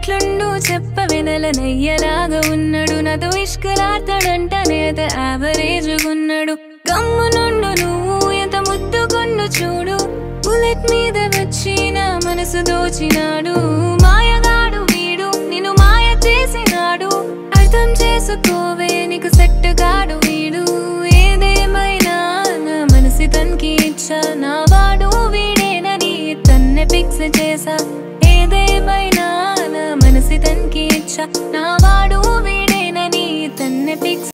ఎట్లుండు చెప్పవెనల నెయ్యలాగా ఉన్నాడు నాతో ఇష్కలాడతాడంట నేత యావరేజ్గున్నాడు గమ్మునుండు నువ్వు ఎంత ముద్దుకొండు చూడు బుల్లెట్ మీద వచ్చి నా మనసు దోచినాడు మాయగాడు వీడు నిన్ను మాయ చేసినాడు అర్థం చేసుకోవే నీకు సెట్ గాడు వీడు ఏదేమైనా నా మనసి తనకి ఇచ్చా నా వాడు వీడేనని తన్నే ఫిక్స్ చేసా ఏదేమైనా నా మనసి తనకి ఇచ్చా నా వాడు వీడేనని తన్నే ఫిక్స్